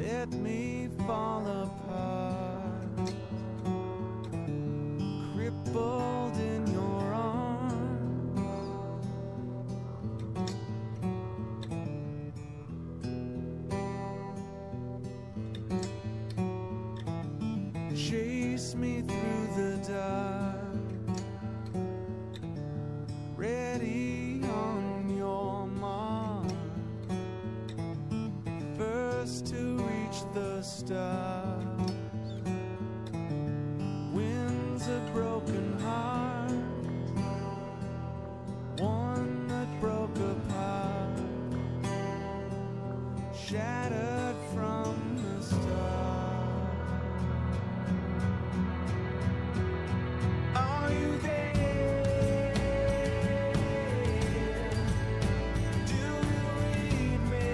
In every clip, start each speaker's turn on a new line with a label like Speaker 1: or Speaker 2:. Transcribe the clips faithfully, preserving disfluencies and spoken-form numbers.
Speaker 1: let me fall apart, crippled in your arms. Chase me through the dark, ready on your mark, first to reach the stars. Winds a broken heart, one that broke apart, shattered from the start. Are you there? Do you read me?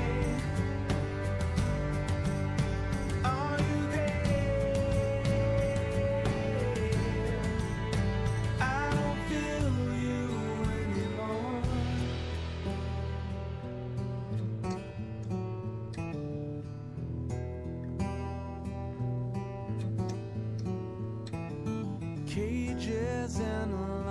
Speaker 1: Are you there? I don't feel you anymore. Cages and a